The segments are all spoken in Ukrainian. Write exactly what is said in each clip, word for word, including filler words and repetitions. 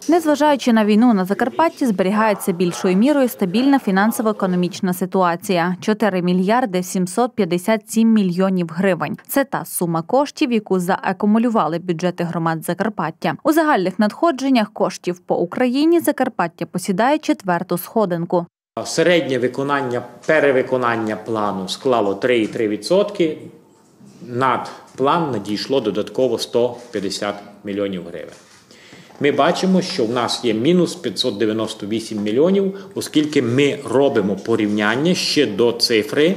Незважаючи на війну, на Закарпатті зберігається більшою мірою стабільна фінансово-економічна ситуація – чотири мільярди сімсот п'ятдесят сім мільйонів гривень. Це та сума коштів, яку заакумулювали бюджети громад Закарпаття. У загальних надходженнях коштів по Україні Закарпаття посідає четверту сходинку. Середнє виконання, перевиконання плану склало три цілих три десятих відсотка. Над план надійшло додатково сто п'ятдесят мільйонів гривень. Ми бачимо, що в нас є мінус п'ятсот дев'яносто вісім мільйонів, оскільки ми робимо порівняння ще до цифри.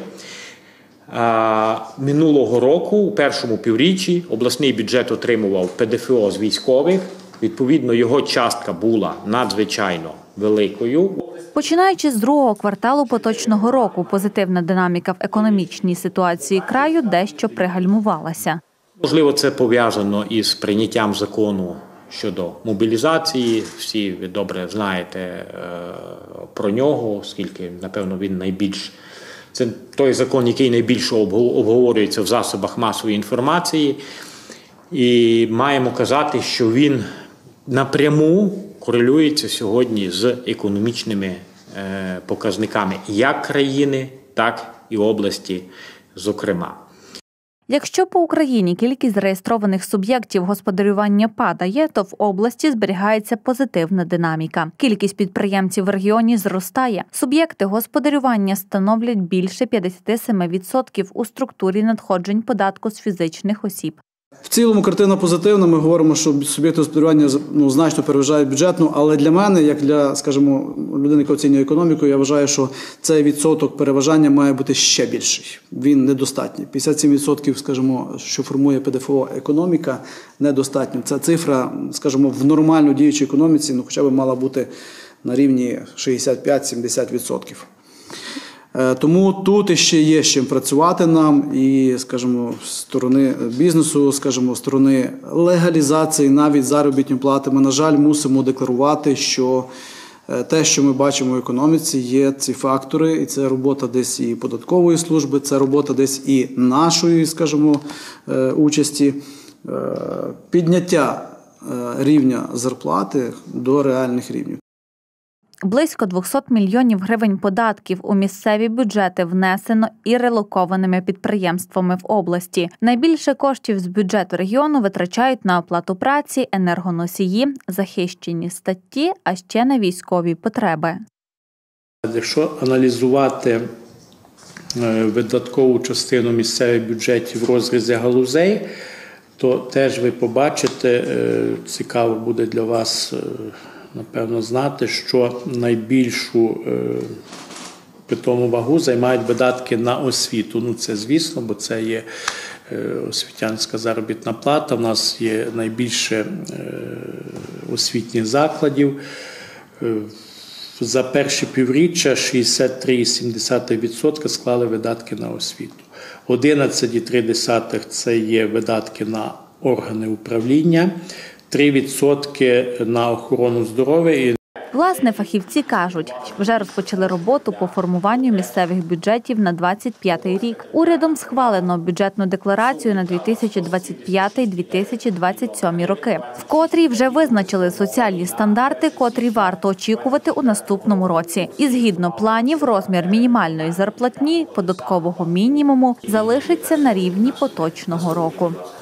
Минулого року, у першому півріччі, обласний бюджет отримував Пе Де Фе О з військових. Відповідно, його частка була надзвичайно великою. Починаючи з другого кварталу поточного року, позитивна динаміка в економічній ситуації краю дещо пригальмувалася. Можливо, це пов'язано із прийняттям закону щодо мобілізації. Всі ви добре знаєте про нього, оскільки, напевно, він найбільш... Це той закон, який найбільше обговорюється в засобах масової інформації. І маємо казати, що він напряму корелюється сьогодні з економічними показниками як країни, так і області, зокрема. Якщо по Україні кількість зареєстрованих суб'єктів господарювання падає, то в області зберігається позитивна динаміка. Кількість підприємців в регіоні зростає. Суб'єкти господарювання становлять більше п'ятдесят сім відсотків у структурі надходжень податку з фізичних осіб. В цілому картина позитивна. Ми говоримо, що суб'єкти господарювання ну, значно переважають бюджетну, але для мене, як для, скажімо, людини, яка оцінює економіку, я вважаю, що цей відсоток переважання має бути ще більший. Він недостатній. п'ятдесят сім відсотків, скажімо, що формує Пе Де Фе О економіка, недостатньо. Ця цифра, скажімо, в нормально діючій економіці, ну, хоча б мала бути на рівні шістдесят п'ять - сімдесят відсотків. Тому тут ще є з чим працювати нам і, скажімо, з сторони бізнесу, скажімо, з сторони легалізації навіть заробітної плати. Ми, на жаль, мусимо декларувати, що те, що ми бачимо в економіці, є ці фактори, і це робота десь і податкової служби, це робота десь і нашої, скажімо, участі, підняття рівня зарплати до реальних рівнів. Близько двохсот мільйонів гривень податків у місцеві бюджети внесено і релокованими підприємствами в області. Найбільше коштів з бюджету регіону витрачають на оплату праці, енергоносії, захищені статті, а ще на військові потреби. Якщо аналізувати видаткову частину місцевих бюджетів в розрізі галузей, то теж ви побачите, цікаво буде для вас, напевно, знати, що найбільшу питому вагу займають видатки на освіту. Ну, це звісно, бо це є освітянська заробітна плата. У нас є найбільше освітніх закладів. За перші півріччя шістдесят три цілих сім десятих відсотка склали видатки на освіту. одинадцять цілих три десятих – це є видатки на органи управління, три відсотки на охорону здоров'я. Власне, фахівці кажуть, вже розпочали роботу по формуванню місцевих бюджетів на двадцять п'ятий рік. Урядом схвалено бюджетну декларацію на дві тисячі двадцять п'ятий - дві тисячі двадцять сьомий роки, в котрій вже визначили соціальні стандарти, котрі варто очікувати у наступному році. І згідно планів, розмір мінімальної зарплатні, податкового мінімуму залишиться на рівні поточного року.